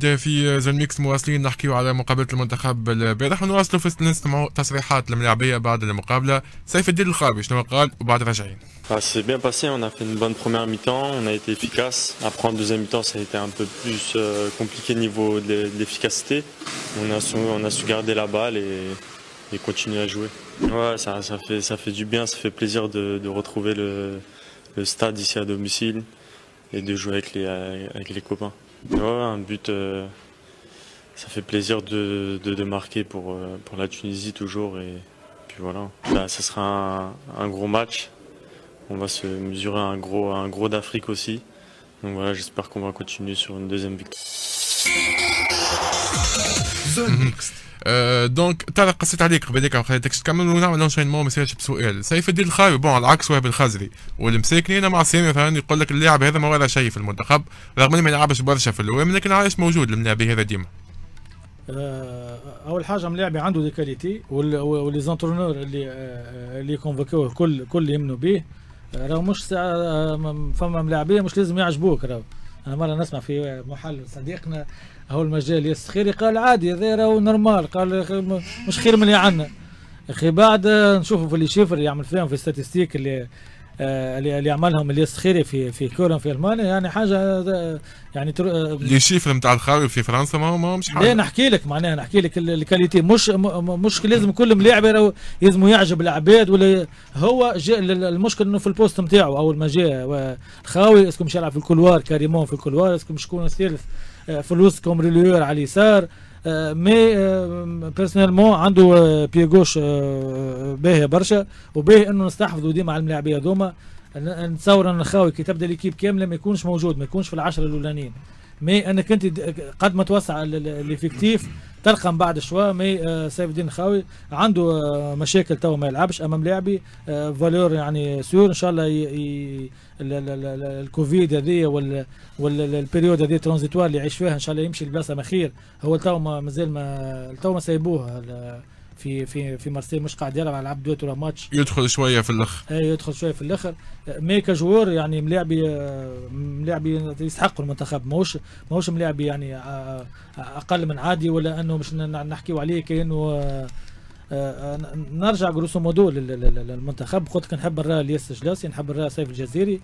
في زون ميكس مواصلين نحكيو على مقابلة المنتخب البارح ونواصلوا في نسمعوا تصريحات الملاعبية بعد المقابلة. سيف الدين الخاوي شنو قال وبعد راجعين. C'est bien passé, on a fait une bonne première mi-temps, on a été efficace. Après en deuxième mi-temps ça a été un peu plus compliqué niveau de l'efficacité. On a su garder la balle et continuer à jouer. Ouais, ça fait du bien, ça fait plaisir de retrouver le stade ici à domicile et de jouer avec les copains. Ouais, un but, ça fait plaisir de marquer pour la Tunisie toujours et puis voilà. Là, ça sera un gros match. On va se mesurer un gros d'Afrique aussi. Donc voilà, j'espère qu'on va continuer sur une deuxième victoire. دونك طارق قصيت عليك قبيلك ما خليتكش تكمل ونعمل انشينمون ما يصيرش بسؤال. سيف الدين الخاوي بون على عكس وهب الخزري والمساكني انا مع سامي مثلا يقول لك اللاعب هذا ما ورا شيء في المنتخب رغم انه ما يلعبش برشا في الاوام لكن عايش موجود الملاعبي هذا ديما. اول حاجه ملاعبي عنده دي كاليتي ولي زونترونور اللي كونفوكوه كل يمنوا به. راهو مش فما ملاعبيه مش لازم يعجبوك. راهو انا مره نسمع في محل صديقنا هو المجال ياسر خيري قال عادي هذا راهو نورمال، قال مش خير من اللي عندنا. اخي بعد نشوفوا في اللي شيفر يعمل فيهم في الستاتستيك اللي عملهم الياس خيري في كولون في المانيا، يعني حاجه يعني اللي شيفر نتاع الخاوي في فرنسا ما مش حاجه. لا نحكي لك معناها نحكي لك الكاليتي مش لازم كل ملاعب لازم يعجب العباد ولا هو المشكل انه في البوست نتاعو. اول ما جاء الخاوي اسكو مش يلعب في الكولوار كاريمون في الكولوار، اسكو مش يكون ثالث في الوسط كومريليور على اليسار. مي بيرسونيلمون عنده بي غوش باهي برشا وباهي انه نستحفظوا ديما على الملاعبيه هذوما. نتصور ان الخاوي كي تبدا ليكيب كامله ما يكونش موجود، ما يكونش في العشره الاولانيين. مي انك انت قد ما توسع الافكتيف تلقى من بعد شويه. مي سيف الدين الخاوي عنده مشاكل توا ما يلعبش، اما ملاعبي فالور يعني سيور ان شاء الله الكوفيد هذه والبريود هذه ترانزيتوار اللي يعيش فيها ان شاء الله يمشي لبلاصه ما خير. هو توا مازال ما سايبوه في مارسيل، مش قاعد يلعب على لعب 2 ماتش، يدخل شويه في الاخر. اي يدخل شويه في الاخر. مي كجوار يعني ملاعبي يستحق المنتخب، ماهوش ملاعبي يعني اقل من عادي ولا انه مش نحكيو عليه كانه نرجع جروسو مودو للمنتخب. قلت لك نحب نرى الياس جلاسي، نحب نرى سيف الجزيري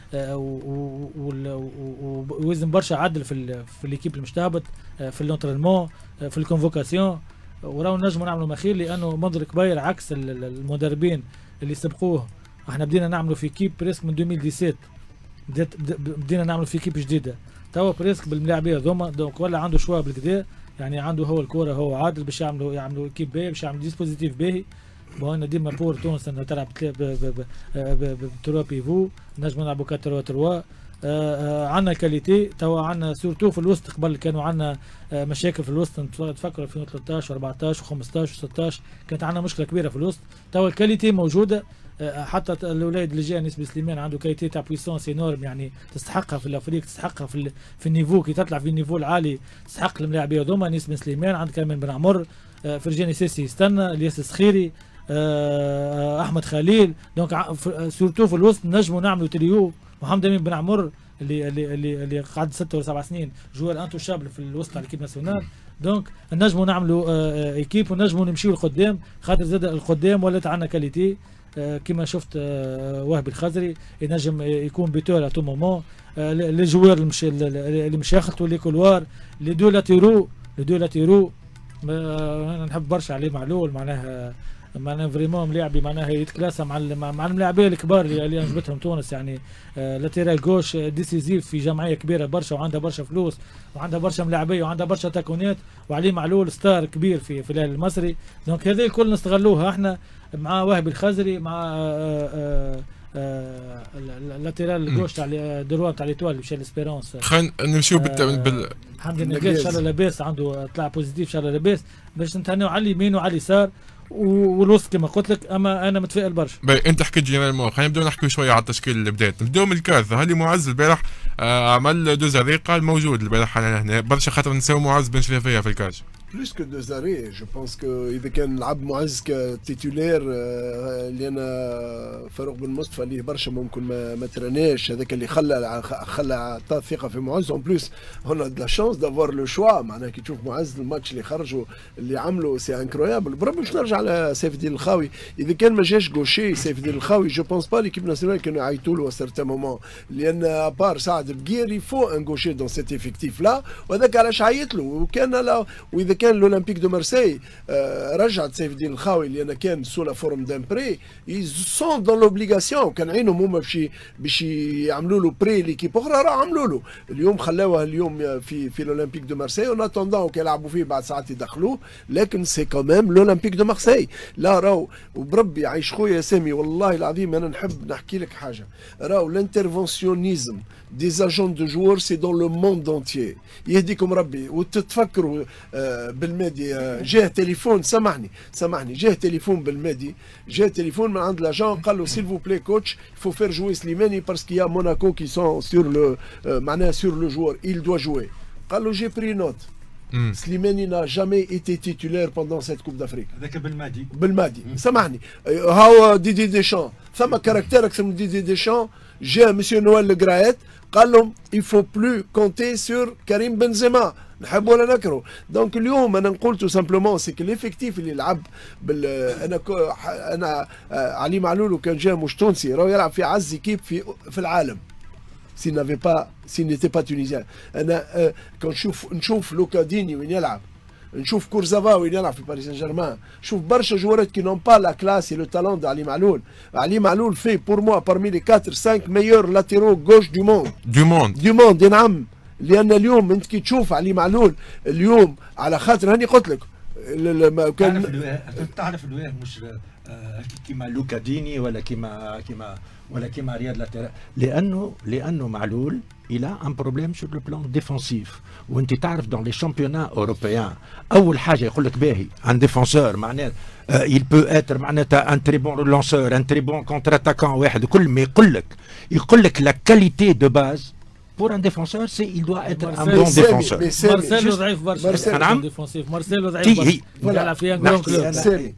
ويزن برشا عدل في ليكيب المستهبط في اللونترينمون في الكونفوكاسيون. وراو نجموا نعملوا مخير لانه منظر كبير عكس المدربين اللي سبقوه. احنا بدينا نعملوا في كيب بريسك من 2017 بدينا نعملوا في كيب جديده. توا بريسك بالملاعبيه هذوما دونك ولا عنده شويه بالكدا، يعني عنده هو الكوره هو عادل باش يعملوا كيب باهي باش يعملوا ديسبوزيتيف باهي. بون ديما بور تونس انه تلعب بتروا بيفو، نجموا نلعبوا 4-3-3. عندنا كاليتي توا، عندنا سورتو في الوسط. قبل كانوا عندنا مشاكل في الوسط، نتفكر 2013 و14 و15 و16 كانت عندنا مشكله كبيره في الوسط. توا الكاليتي موجوده، حتى الاولاد اللي جاء نسبة سليمان عنده كاليتي تاع بويسونس انورم، يعني تستحقها في الافريق، تستحقها في النيفو كي تطلع في النيفو العالي تستحق الملاعبيه هذوما. نسبة سليمان عند كمان بن عمر، فرجاني سيسي يستنى، الياس السخيري، احمد خليل. دونك سورتو في الوسط نجموا نعملوا تريو. محمد امين بن عمر اللي قعد 6 ولا 7 سنين جوار انتوشابل في الوسط على الكيب ناسيونال. دونك نجموا نعملوا ايكيب ونجموا نمشيو لقدام، خاطر زاد القدام ولات عندنا كاليتي. كما شفت وهبي الخزري ينجم يكون بيتور اتو مومون. لي جوار اللي مش يخلطوا لي كولوار، لي دو لاتيرو انا نحب برشا عليه معلول. معناها فريمون ملاعبي معناها يتكلاسا مع الملاعبيه الكبار اللي عجبتهم تونس. يعني لاتيرال جوش ديسيزيف في جمعيه كبيره برشا وعندها برشا فلوس وعندها برشا ملاعبيه وعندها برشا تاكونات، وعليه معلول ستار كبير في الهلال المصري. دونك هذا الكل نستغلوها احنا مع وهبي الخزري، مع اللاتيرال جوش تاع دروان تاع ليتوال مشان اسبيرونس. خلينا نمشيو حمدي النقاش ان شاء الله لاباس، عنده طلع بوزيتيف ان شاء الله لاباس، باش نتهنوا على اليمين وعلى اليسار والوسط كما قلت لك. اما انا متفائل برشا. انت حكيت جينيرالمون، خلينا نبداو نحكيو شويه على التشكيل اللي بدات. نبداو من الكارثه. هاني معز البارح عمل دوزاري قال موجود البارح حاليا هنا برشا، خاطر نساو معز بن شريفيه في الكاج. بلوس كو دو زاري جو بونس كو اذا كان لعب معز كتيتولير اللي انا فاروق بن مصطفى اللي برشا ممكن ما تراناش، هذاك اللي خلى عطى ثقه في معز. اون بلوس هنا دو لا شانس دافوار لو شوا، معناها كي تشوف معز الماتش اللي خرجوا اللي عملوا سي انكرويابل. بربي باش نرجع على سيف الدين الخاوي، اذا كان ما جاش غوشي سيف الدين الخاوي جو بونس با ليكيب ناسيونال كانوا يعيطوا له سيرتان مومون، لان ابار سعد بقير يفو ان غوشي دون سيت افيكتيف لا، وهذاك علاش عيط له. وكان لا واذا كان الاولمبيك دو مارسي رجعت سيف الدين الخاوي لان كان سو لا فورم دان بري سون دون لوبليغاسيون، كان عينهم هما باش يعملوا له بري ليكيب اخرى، راه عملوا له. اليوم خلاوه اليوم في الاولمبيك دو مارسي اون اتوندون كيلعبوا فيه بعد ساعات يدخلوه، لكن سي كوميم الاولمبيك دو مارسي. لا راهو وبربي يعيش خويا سامي والله العظيم انا نحب نحكي لك حاجه، راهو الانترفونسيونيزم دي اجون دو جوور سي دون لو موند انتيي. يهديكم ربي. وتتفكروا بالمادي جاه تليفون، سامحني جاه تليفون بالمادي، جاه تليفون من عند لاجون قال له سيل فو بلاي كوتش فو فير جوي سليماني باسكو يا موناكو كي سون سور لو معناها سور لو جوور il doit jouer. قال له جي بري نوت. سليماني n'a jamais été titulaire pendant cette coupe d'Afrique. هذاك بالمادي سامحني. هاو ديدي ديشان ثم كاركتير اكثر من ديدي ديشان. جاء مسيو نويل لغرايت قال لهم il faut plus compter sur كريم بنزيما، نحب ولا نكره. دونك اليوم انا نقول تو سامبلومون سي كو ليفيكتيف اللي لعب انا علي معلول كان جاي مش تونسي راهو يلعب في اعز ايكيب في العالم. s'il n'était pas tunisien. انا كان نشوف لوكاديني وين يلعب، نشوف كورزافا وين يلعب في باريس سان جيرمان، نشوف برشا جوارات كي نون با لا كلاس et le talent de علي معلول fait pour moi parmi les 4-5 meilleurs latéraux gauche du monde. نعم، لان اليوم انت كي تشوف علي معلول اليوم على خاطر هاني قلت لك كان تعرف الواه مش كيما لوكاديني ولا كيما رياض لاتيرال، لانه معلول il a un problème sur le plan défensif. وانت تعرف dans les championnats européens اول حاجه يقول لك باهي un défenseur معناه il peut être معناتها un très bon relanceur un très bon contre-attaquant واحد كل ما يقول لك la qualité de base pour un défenseur c'est il doit être un bon défenseur. مارسيلو ضعيف برشا. نعم ديفونسيف مارسيلو ضعيف برشا. يلعب في انجلون كلوب.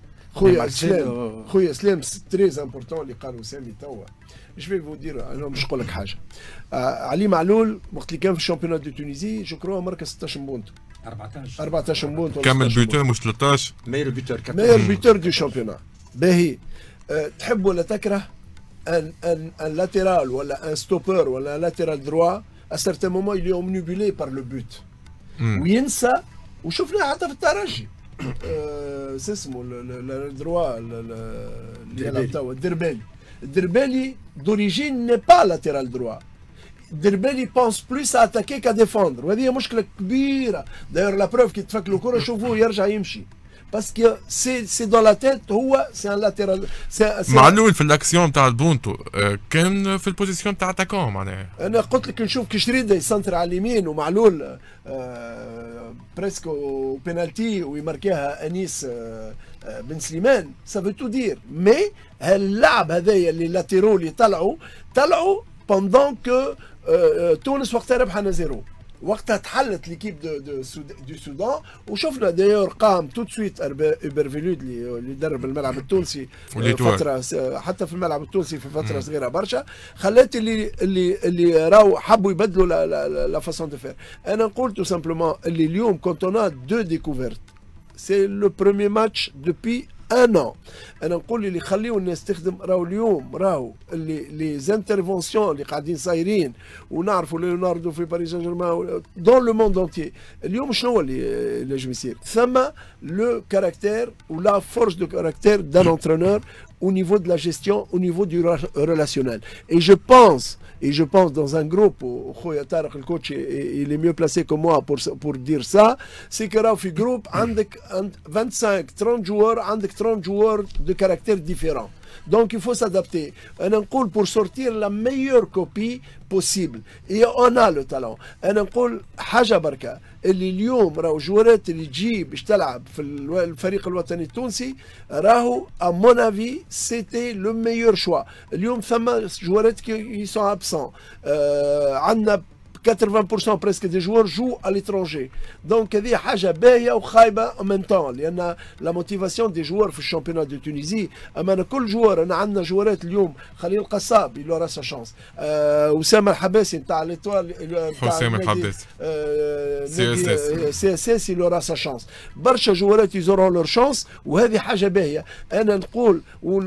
خويا سلام تري امبورتون اللي قالوا سامي توا. جو في فو دير انا مش نقول لك حاجه. علي معلول وقت اللي كان في الشامبيونات دو تونيزي جو كرو مركز 16 بونت 14 بونت كامل بيوتور مش 13 مير بيوتور دو شامبيونات. باهي تحب ولا تكره ان لاتيرال ولا ان ستوبر ولا لاتيرال دروا à certains moments il est omnibulé par le but وينسى. وشفناه حتى في الترجي شو اسمه الدروا اللي يلعب توا الدربالي دوريجين ني با لاتيرال دروا. الدربالي بونس بلوس اتاكي كا ديفوندر، وهذه مشكله كبيره. داير لا بروف كي تفك له كره شوفوه يرجع يمشي باسكو سي دون لا تيت هو سي ان لاتيرال. معلول في الاكسيون تاع البونتو كان في البوزيسيون تاع اتاكون معناها. انا قلت لك نشوف كشريده يسنتر على اليمين ومعلول بريسكو بينالتي ويماركيها انيس بن سليمان سا فو تو دير. مي اللعب هذايا اللي لاتيرو اللي طلعوا بوندون كو تونس وقتها ربحنا 0. وقتها تحلت ليكيب دو سودان وشفنا دايور قام تو سويت ايبرفيلود اللي درب الملعب التونسي فتره حتى في الملعب التونسي في فتره صغيره برشا خلات اللي راهو حبوا يبدلوا لا فاسون دو فير. انا نقول تو سامبلومون اللي اليوم كونت اون ا دو ديكوفيرت سي لو بروميير ماتش دوبي ان ان. انا نقول اللي يخليو الناس تخدم راهو اليوم راهو اللي لي زانترفونسيون اللي قاعدين صايرين ونعرفوا ليوناردو في باريس سان جيرمان دون لو موند انتيي. اليوم شنو هو اللي لازم يصير؟ ثم لو كاركتير ولا فورس دو كاركتير دان انترونور au niveau de la gestion, au niveau du relationnel. Et je pense dans un groupe, Khoya Tarek, le coach, il est mieux placé que moi pour dire ça, c'est que dans un groupe, avec 25-30 joueurs, avec 30 joueurs de caractères différents. Donc il faut s'adapter. On dit pour sortir la meilleure copie possible. Et on a le talent. On dit حاجة بركة اللي اليوم راهو جوارات اللي تجي باش تلعب في الفريق الوطني التونسي راهو à mon avis c'était le meilleur choix. اليوم ثم جوارات qui sont absents. عندنا 80% بريسك دي جوار جو à l'étranger. دونك هذه حاجه باهيه وخايبه ان ميم طون، لان لا موتيفاسيون دي جوار في الشامبيونات دو تونيزي. اما أنا كل جوار، انا عندنا جوارات اليوم، خليل القصاب يلو راه سا شانس، اسامه الحباسي نتاع ليتوال، حسام الحباسي، سي اس اس يلو راه سا شانس. برشا جوارات يزورون لور شانس، وهذه حاجه باهيه. انا نقول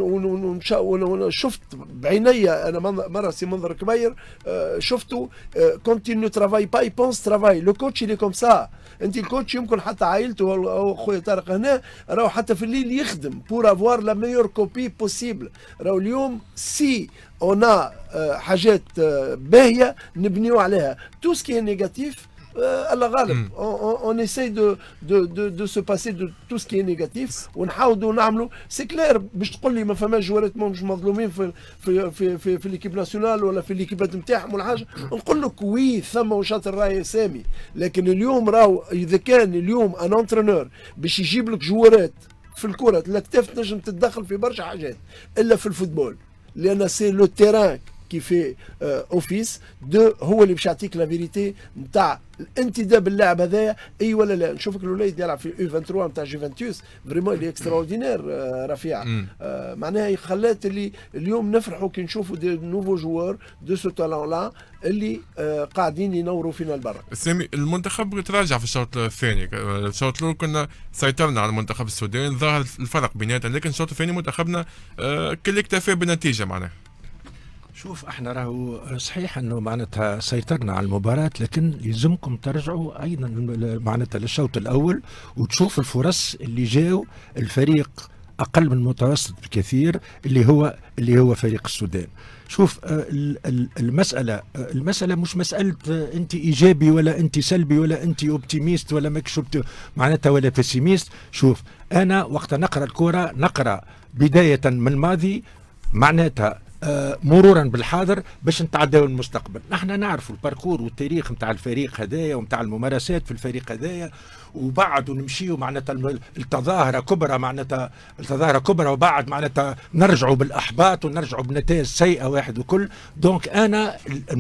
شفت بعيني انا مره سي منظر كبير، شفته كونتينيو ترافاي با يبونس ترافاي. لو كوتش اللي كوم سا، انت الكوتش يمكن حتى عائلته او خويا طارق هنا راهو حتى في الليل يخدم بور افوار لا ميور كوبي بوسيبل. راهو اليوم سي اون حاجات باهيه نبنيو عليها. تو سكي نيجاتيف الله غالب، اون اساي دو سو باسي دو تو سكي نيجاتيف ونحاولوا نعملوا. سي كلير باش تقول لي ما فماش جوارات مش مظلومين في ليكيب ناسيونال ولا في ليكيبات نتاعهم ولا حاجه، نقول لك وي ثم وشاطر راهي سامي. لكن اليوم راهو اذا كان اليوم ان انترينور باش يجيب لك جوارات في الكره الاكتاف تنجم تتدخل في برشا حاجات الا في الفوتبول، لان سي لو تيران كي في اوفيس دو هو اللي باش يعطيك لا فيريتي نتاع الانتداب باللاعب هذايا اي ولا لا. نشوفك الوليد يلعب في يو 23 نتاع جوفنتوس فريمون اللي اكسترا اوردينير رفيع. معناها خلات اللي اليوم نفرحوا كي نشوفوا دي نوفو جوار دو سو تالون لا اللي قاعدين ينوروا فينا البرا. سامي المنتخب تراجع في الشوط الثاني. الشوط الاول كنا سيطرنا على المنتخب السوداني، ظهر الفرق بيناتنا، لكن الشوط الثاني منتخبنا كل اكتفى بالنتيجه. معناها شوف احنا راهو صحيح انه معناتها سيطرنا على المباراة، لكن يلزمكم ترجعوا ايضا معناتها للشوط الاول وتشوف الفرص اللي جاو الفريق اقل من المتوسط بكثير اللي هو فريق السودان. شوف المسألة مش مسألة انت ايجابي ولا انت سلبي ولا انت اوبتيميست ولا ماكش معناتها ولا بيسيميست. شوف انا وقت نقرا الكرة نقرا بداية من الماضي معناتها مرورا بالحاضر باش نتعداو المستقبل. نحن نعرفوا الباركور والتاريخ نتاع الفريق هذايا ونتاع الممارسات في الفريق هذايا، وبعد نمشيو معناتها التظاهرة كبرى، معناتها التظاهرة كبرى وبعد معناتها نرجعوا بالاحباط ونرجعوا بنتائج سيئة واحد وكل. دونك انا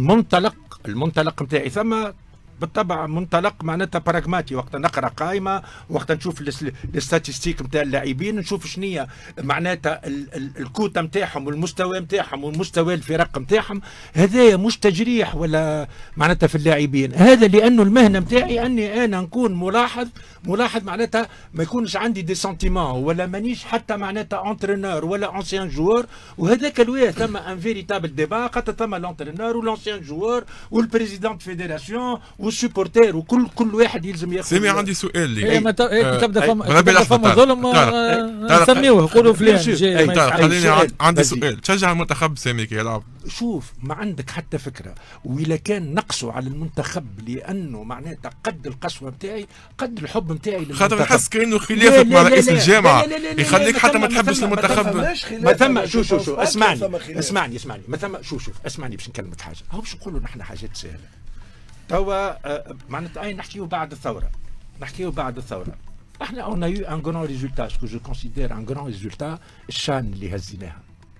المنطلق نتاعي ثم بالطبع منطلق معناتها براغماتي. وقت نقرا قائمه، وقت نشوف الاستاتيستيك نتاع اللاعبين، نشوف شنية معناتها الكوتا نتاعهم والمستوى نتاعهم والمستوى الفرق نتاعهم. هذايا مش تجريح ولا معناتها في اللاعبين، هذا لانه المهنه نتاعي اني انا نكون ملاحظ معناتها ما يكونش عندي دي سنتيمون ولا مانيش حتى معناتها انترينور ولا انسيان جوار. وهذاك الوقت ثم ان فيريتابل ديبا، خاطر ثم الانترينور والانسيان جوار والبريزيدون فيدراسيون والسوبورتير وكل واحد يلزم ياخذ. سامي عندي سؤال لي تبدا فما ظلم نسميوه نقولوا فلان خليني عندي سؤال. تشجع المنتخب سامي كي يلعب؟ شوف ما عندك حتى فكره، وإلا كان نقصوا على المنتخب لانه معناتها قد القسوه نتاعي قد الحب نتاعي للمنتخب، خاطر نحس كانه خلافك مع رئيس الجامعه يخليك حتى ما تحبش المنتخب. ما ثم شوف اسمعني ما ثم شوف اسمعني باش نكلمك حاجه. هو باش نقولوا نحن حاجات سهله توا معناتها اي نحكيو بعد الثوره. احنا اون يو ان غران ريزولتا سكو جو كونسيدير ان غران ريزولتا الشان اللي هزيناها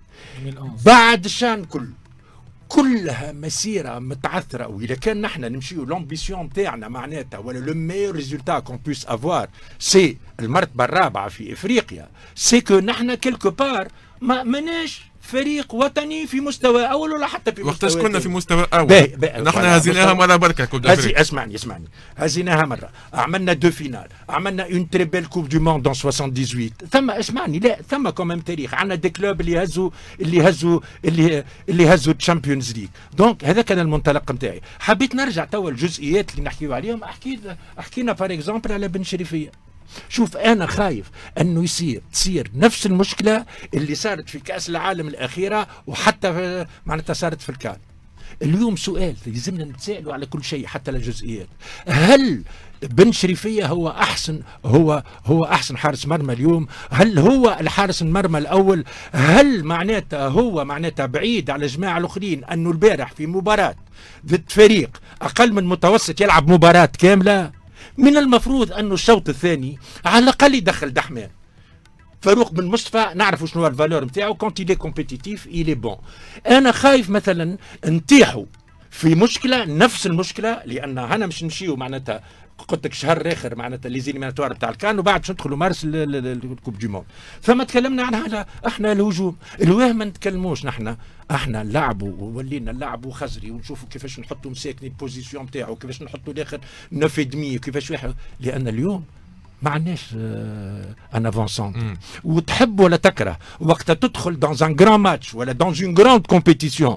بعد الشان كلها مسيره متعثره. واذا كان نحن نمشيو لومبيسيون نتاعنا معناتها ولا لو ميور ريزولتا كون بوس افوار سي المرتبه الرابعه في افريقيا، سي كو نحن كيلكو بار ما ماناش فريق وطني في مستوى اول ولا حتى في مستوى. وقتاش كنا في مستوى اول؟ نحن هزيناها مره بركه كوب دافريك. اسمعني هزيناها مره، عملنا دو فينال، عملنا اون تري بيل كوب دو موند دون 78. ثم اسمعني لا ثم كوميم تاريخ، عندنا دي كلوب اللي هزوا الشامبيونز ليج. دونك هذا كان المنطلق نتاعي. حبيت نرجع توا الجزئيات اللي نحكيو عليهم. حكينا بار اكزومبل على بن شريفيه. شوف انا خايف انه تصير نفس المشكله اللي صارت في كاس العالم الاخيره وحتى معناتها صارت في الكان. اليوم سؤال لازمنا نتسائلوا على كل شيء حتى الجزئيات. هل بن شريفيه هو احسن حارس مرمى اليوم؟ هل هو الحارس المرمى الاول؟ هل هو بعيد على جماعه الاخرين انه البارح في مباراه ضد فريق اقل من متوسط يلعب مباراه كامله؟ من المفروض انه الشوط الثاني على الاقل يدخل دحمان. فاروق بن مصطفى نعرفوا شنو الفالور نتاعو، كونت يلي كومبيتيتيف يلي بون. انا خايف مثلا نتيحوا في مشكله نفس المشكله، لان هنا مش نمشيو معناتها قلت لك شهر اخر معناتها لي زيليميناتوار بتاع الكان، وبعد باش ندخلوا مارس الكوب دي موند. فما تكلمنا عنها احنا الهجوم، الواه ما نتكلموش احنا نلعبوا وولينا نلعبوا خزري ونشوفوا كيفاش نحطوا مساكني البوزيسيون نتاعو، كيفاش نحطوا الاخر 9.5 كيفاش واحد، لان اليوم ما عندناش ان افونسون. وتحب ولا تكره وقت تدخل دون ان جران ماتش ولا دون اون جراند كومبيتيسيون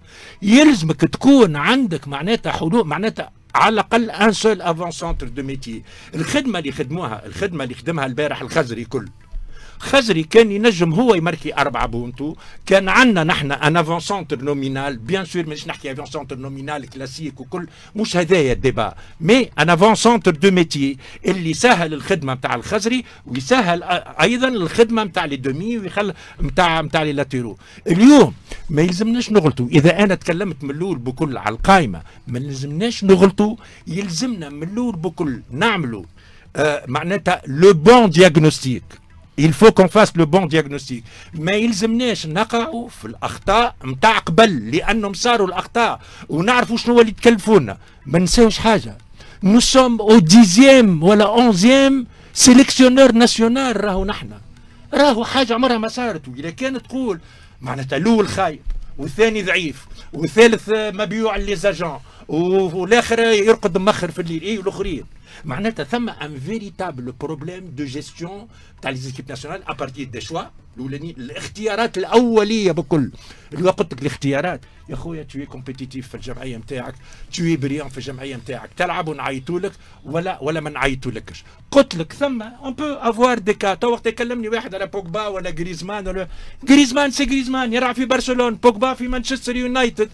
يلزمك تكون عندك معناتها حلول، معناتها على الاقل ان سول افون سونتر دو ميتي. الخدمه اللي خدمها البارح الخزري كل خزري كان ينجم هو يماركي 4 بونتو. كان عندنا نحن ان افون سونتر نومينال، بيان سور مانيش نحكي افون سونتر نومينال كلاسيك وكل، مش هذايا الديبا، مي ان افون سونتر دو ميتي اللي سهل الخدمه نتاع الخزري ويسهل ايضا الخدمه نتاع لي دومي ويخل نتاع لي لاتيرو. اليوم ما يلزمناش نغلطوا، اذا انا تكلمت من الاول بكل على القائمه ما يلزمناش نغلطوا، يلزمنا من الاول بكل نعملوا معناتها لو بون دياغنوستيك. Il faut qu'on fasse le bon diagnostic. ما يلزمناش نقعوا في الاخطاء نتاع قبل، لانهم صاروا الاخطاء ونعرفوا شنو اللي تكلفونا. ما نساوش حاجه، nous sommes au 10e ولا 11e سيليكسيونور ناسيونال. راهو حاجه عمرها ما صارت. واذا كانت تقول معناتها الاول خايب والثاني ضعيف والثالث مبيوع ليزاجون والاخر يرقد مخر في الليل اي والاخرين، معناتها ثم ان فيريتابل بروبليم دو جيستيون تاع لي زيكيب ناسيونال ابارتير دي شوا الاولانيين، الاختيارات الاوليه بكل. اللي قلت لك الاختيارات يا خويا توي كومبيتيتيف في الجمعيه نتاعك، توي بريان في الجمعيه نتاعك، تلعب ونعيطوا لك ولا ما نعيطولكش. قلت لك ثم اون بو افوار دي كا. تو وقت يكلمني واحد على بوجبا ولا غريزمان ولا غريزمان، سي غريزمان يلعب في برشلونه، بوجبا في مانشستر يونايتد،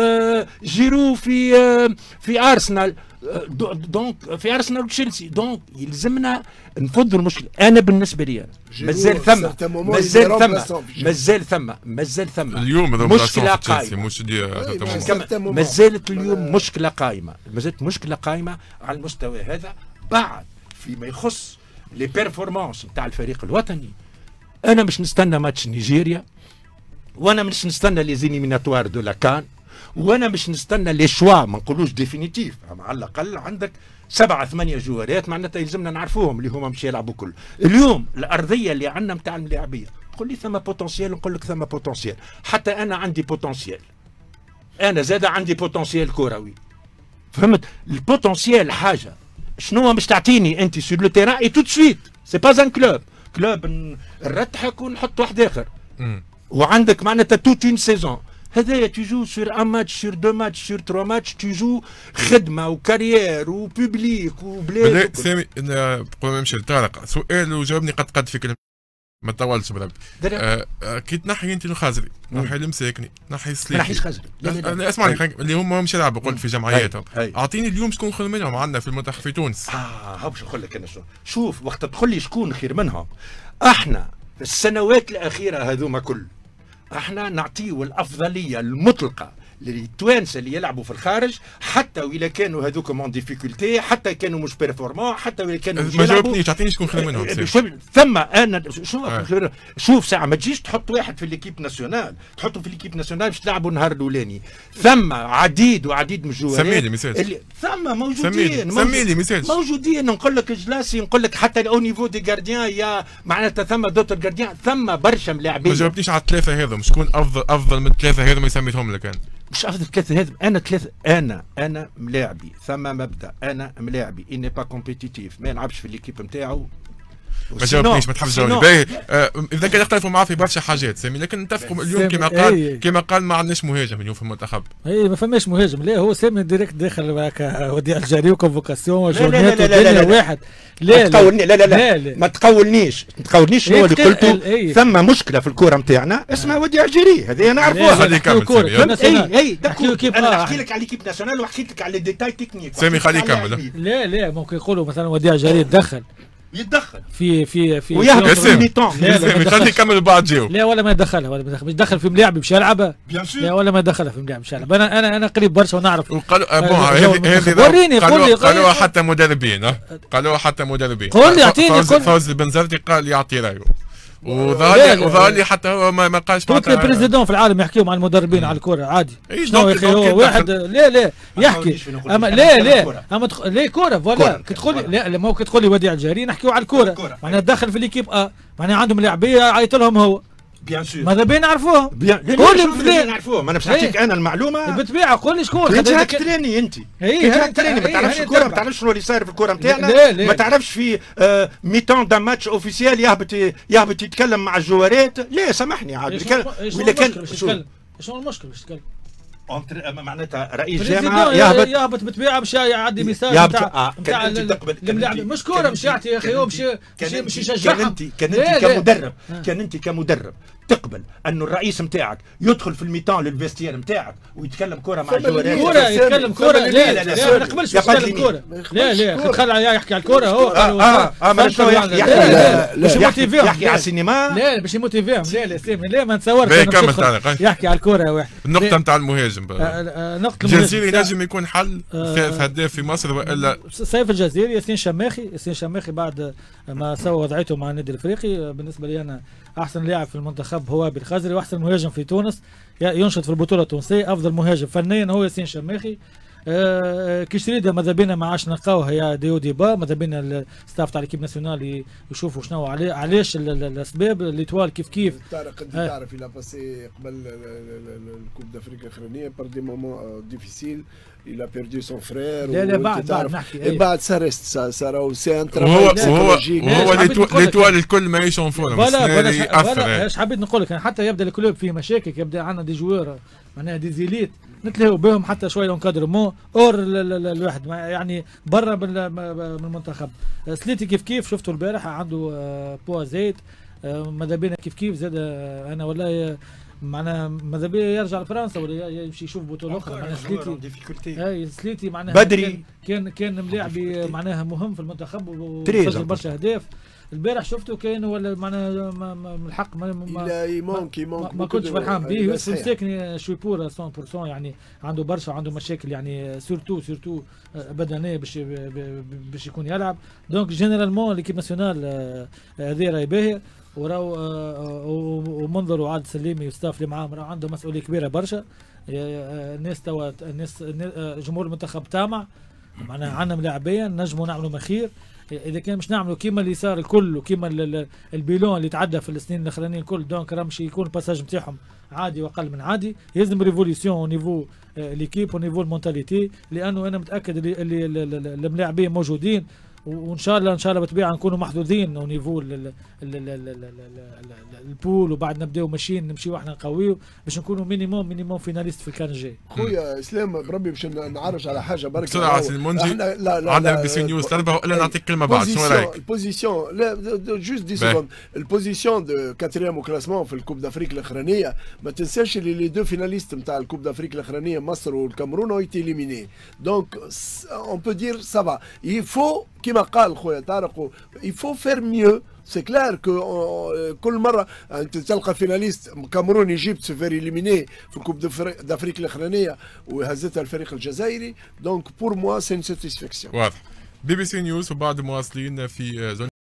جيرو في ارسنال، دونك في ارسنال وتشيلسي. دونك يلزمنا نفضوا المشكله. انا بالنسبه لي مازال ثم اليوم مشكله قائمه، مازالت اليوم مشكله قائمه على المستوى هذا. بعد فيما يخص لي بيرفورمانس نتاع الفريق الوطني، انا مش نستنى ماتش نيجيريا، وانا مش نستنى لي زيليميناتوار دو لاكان، وانا مش نستنى لي شوا ما نقولوش ديفينيتيف، على الاقل عندك 7 8 جوارات معناتها يلزمنا نعرفوهم اللي هما مش يلعبوا كل. اليوم الارضيه اللي عندنا نتاع الملاعبيه، تقول لي ثم بوتنسيال، نقول لك ثم بوتنسيال. حتى انا عندي بوتنسيال، انا زاد عندي بوتنسيال كروي، فهمت؟ البوتنسيال حاجه شنو مش تعطيني انت سور لو تيران اي تو دو سويت، سي با ان كلوب نرتحك ونحط واحد اخر وعندك معناتها توت اون سيزون. هذايا تجو سور ان ماتش سور 2 ماتش سور 3 ماتش، تجو خدمه وكارير وبوبليك وبلاد. سامي قبل ما نمشي لطارق، سؤال وجاوبني قد في كلمه ما تطولش بربي. كي تنحي انت الخازري، نحي المساكني، نحي السليكي، نحيش خزري. لا اسمعني اللي هم مش يلعبوا قلت في جمعياتهم، اعطيني اليوم شكون خير منهم عندنا في المنتخب في تونس. هاو باش نقول لك انا شوف وقت تقول لي شكون خير منهم، احنا في السنوات الاخيره هذوما كل احنا نعطيو الافضليه المطلقه للتوانسه اللي يلعبوا في الخارج، حتى وإلا كانوا هذوك مون ديفيكولتي، حتى كانوا مش بيرفورمون، حتى وإلا كانوا مش ما جاوبنيش. تعطيني شكون خير منهم. ثم انا شوف ساعه ما تجيش تحط واحد في ليكيب ناسيونال، تحطه في ليكيب ناسيونال باش تلعبوا النهار الاولاني. ثم عديد من الجوارات سميلي مثال ثم موجودين. سميلي مثال موجودين. نقول لك جلاسي، نقول لك حتى او نيفو دي غارديان يا معناتها ثم دوتر غارديان، ثم برشا ملاعبين. ما جاوبتنيش على الثلاثه هذم، شكون افضل من الثلاثه هذم اللي سميتهم لك انا؟ مش افضل ثلاثه هذم، انا ثلاثه، انا ملاعبي ثم مبدا، انا ملاعبي اني با كومبيتيتيف، ما يلعبش في ليكيب نتاعو. ما جاوبتنيش، ما تحبش تجاوبني. باهي اذا كان يختلفوا معاه في برشا حاجات سامي، لكن نتفقوا اليوم كما قال ما عندناش مهاجم اليوم في المنتخب. اي ما فماش مهاجم. لا هو سامي ديريكت داخل هكا وديع الجاري وكونفوكاسيون وجورنات ودنيا واحد. لا ما تقولنيش شنو اللي قلته. ثم مشكله في الكوره نتاعنا اسمها وديع الجاري، هذه نعرفوها. خليه يكمل سامي. اي انا نحكي لك على ليكيب ناسيونال وحكيت لك على لي ديتاي تكنيك. سامي خليه يكمل. لا ممكن يقولوا مثلا وديع الجاري يتدخل في ويهبط في الميطون. خليه يكمل بعد جاوب. لا ولا ما يدخلها مش دخل في ملاعبي مش يلعبها. لا ولا ما دخلها في ملاعبي مش يلعبها. انا قريب برشا ونعرف. وقالوا هذه وريني قالوها حتى مدربين. قالوها حتى مدربين. قول لي اعطيني فوز البنزرتي قال يعطي رايه. وظهر لي حتى هو ما قالش ممكن البريزيدون في العالم يحكيوا مع المدربين على الكره عادي. شنو يا اخي هو واحد لا يحكي اما لا اما ليه كره فوالا كتقول لي لا ما كتقول لي وديع الجزائري نحكيوا على الكره معناها داخل في ليكيب معناها عندهم لاعبيه عيط لهم هو بيان سور ماذا بين نعرفوهم كل نعرفوهم. انا باش نعطيك انا المعلومه بالطبيعه قول لي شكون انت راك تريني انت تريني ما تعرفش الكره ما تعرفش شنو اللي صاير في الكره نتاعنا ما تعرفش في ميتون دا ماتش اوفيسيال يهبط يتكلم مع الجوارات لا سامحني عاد ولا كان شنو المشكل باش تتكلم معناتها رئيس جامعه يهبط بالطبيعه باش يعدي ميساج نتاع الملاعب مش كوره باش يعطي يا اخي هو باش يشجعهم. كان انت كمدرب تقبل انه الرئيس نتاعك يدخل في الميتان للفيستير نتاعك ويتكلم كوره مع الجوارات كوره يتكلم كوره لا ما نقبلش يتكلم كوره لا خلى يحكي على الكوره هو يحكي على السينما لا باش يموتيفيهم لا ما نتصورش يحكي على الكوره واحد. النقطه نتاع المهاجم نقطه الجزيري نجم يكون حل هداف في مصر والا سيف الجزيري ياسين شماخي بعد ما سوى وضعيته مع النادي الافريقي بالنسبه لي انا احسن لاعب في المنتخب هو بالخزري واحسن مهاجم في تونس ينشط في البطوله التونسيه افضل مهاجم فنيا هو ياسين شماخي. كشريده ماذا بينا ما عادش نلقاوه يا ديو ديبا ماذا بينا الستاف تاع ليكيب ناسيونال يشوفوا شنو علاش الاسباب ليتوال كيف طارق انت تعرف الى باسي قبل الكوب دافريك الاخرانيه بار دي مومون ديفيسيل il a perdu son frère لا بعد نحكي بعد صار سي ان وهو ليتوال الكل ما يشوفونه ولا ايش حبيت نقول لك انا حتى يبدا الكلوب فيه مشاكل يبدا عندنا دي جوار معناها دي زيليت نتلاقوا بهم حتى شويه لونكادرمون اور الواحد يعني برا من المنتخب. سليتي كيف شفته البارح عنده بوا زيت ماذا بينا كيف زاد انا والله معناها ماذا بيه يرجع لفرنسا ولا يمشي يشوف بطوله اخرى معناها سليتي معناها بدري كان ملاعبي معناها مهم في المنتخب وسجل برشا اهداف. البارح شفته كان ولا معناها من الحق ما كنتش فرحان به يوسف مساكني شوي بور 100% يعني عنده برشا عنده مشاكل يعني سورتو بدنيه باش يكون يلعب دونك جينيرالمون ليكيب ناسيونال هذه راهي باهيه وراو ومنظر وعاد سليمي والستاف اللي معاهم راهو عنده مسؤوليه كبيره برشا. الناس توا الناس جمهور المنتخب تامع معناها عندنا ملاعبيه نجموا نعملوا مخير اذا كان مش نعملوا كيما اللي صار الكل وكيما البيلون اللي تعدى في السنين الاخرانيين الكل دونك رمشي يكون الباساج نتاعهم عادي واقل من عادي يلزم ريفوليسيون او نيفو ليكيب او نيفو المونتاليتي لانه انا متاكد اللي الملاعبين موجودين وان شاء الله بالطبيعه نكونوا محظوظين او نيفو البول وبعد نبداو ماشيين نمشيو احنا نقويو باش نكونوا مينيموم فيناليست في الكان الجاي. خويا اسلام بربي باش نعرج على حاجه برك بسرعه سي المنجي عندنا بي سي نيوز تربح ولا نعطيك كلمه بعد شنو رايك؟ البوزيسيون لا جوست دي سكوند البوزيسيون دو كاتريام كلاسمون في الكوب دافريك الاخرانيه ما تنساش اللي لي دو فيناليست نتاع الكوب دافريك الاخرانيه مصر والكاميرون او ايتي اليميني دونك اون بو دير سافا يفو كما قال خويا طارق يفو فير ميو سي كلير كو كل مره انت تلقى فيناليست كاميرون يجيب تسفير اليميني في الكوب دافريك الاخرانيه وهزتها الفريق الجزائري دونك بور موا سي ان ساتيسفاكسيون. واضح. بي بي سي نيوز وبعد مواصلين في